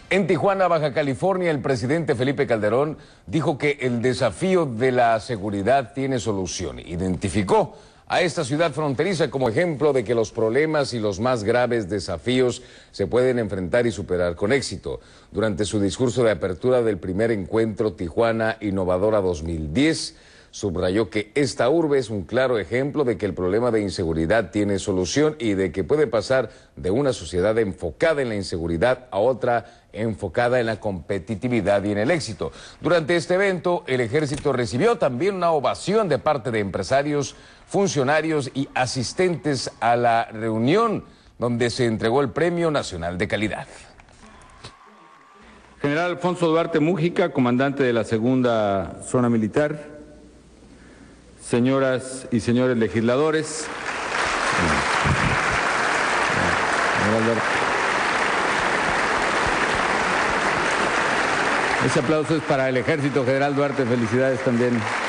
En Tijuana, Baja California, el presidente Felipe Calderón dijo que el desafío de la seguridad tiene solución. Identificó a esta ciudad fronteriza como ejemplo de que los problemas y los más graves desafíos se pueden enfrentar y superar con éxito. Durante su discurso de apertura del primer encuentro Tijuana Innovadora 2010, subrayó que esta urbe es un claro ejemplo de que el problema de inseguridad tiene solución y de que puede pasar de una sociedad enfocada en la inseguridad a otra enfocada en la competitividad y en el éxito. Durante este evento, el ejército recibió también una ovación de parte de empresarios, funcionarios y asistentes a la reunión donde se entregó el Premio Nacional de Calidad. General Alfonso Duarte Mújica, comandante de la Segunda Zona Militar. Señoras y señores legisladores, ese aplauso es para el Ejército General Duarte, felicidades también.